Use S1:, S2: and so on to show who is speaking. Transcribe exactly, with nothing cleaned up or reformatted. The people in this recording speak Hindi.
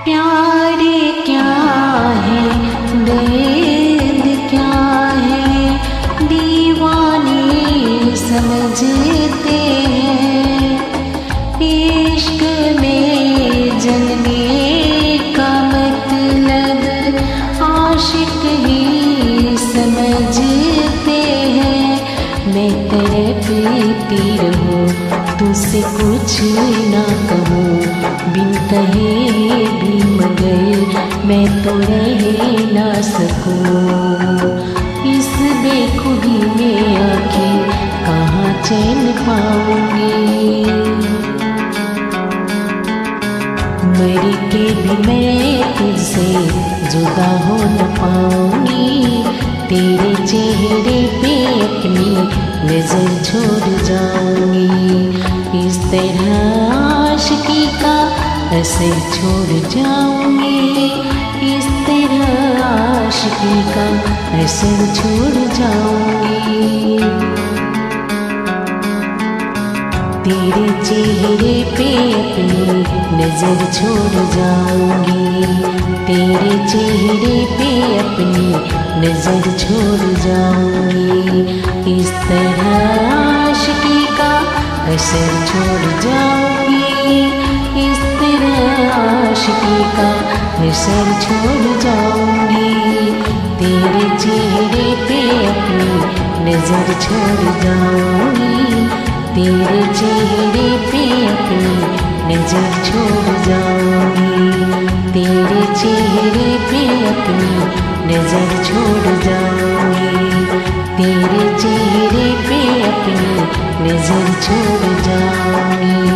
S1: प्यार क्या है, दर्द क्या है, दीवाने समझते हैं। इश्क में जलने का मतलब आशिक ही समझते हैं। मैं तड़पती रहूं, तुझसे कुछ ना कहूँ, बिन कहे भी मगर मैं तो रह ना सकूँ। इस बेखुदी में आखिर कहाँ चैन पाऊंगी। मर के भी मैं तुझसे जुदा हो न पाऊंगी। तेरे चेहरे पे अपनी नजर छोड़ जाऊंगी। इस तरह आशिकी का असर छोड़ जाऊंगी। इस तरह आशिकी का असर छोड़ जाऊंगी। तेरे चेहरे पे अपनी नजर छोड़ जाऊंगी। तेरे चेहरे पे अपनी नजर छोड़ जाऊंगी। इस तरह आशिकी का असर छोड़ जाऊंगी। इस तरह आशिकी का असर छोड़ जाऊंगी। तेरे चेहरे पे अपनी नजर छोड़ जाऊंगी। तेरे चेहरे पे अपनी नजर छोड़ जाऊंगी। तेरे चेहरे पे अपनी नजर छोड़ जाऊंगी। तेरे चेहरे पे अपनी नजर छोड़ जाऊंगी।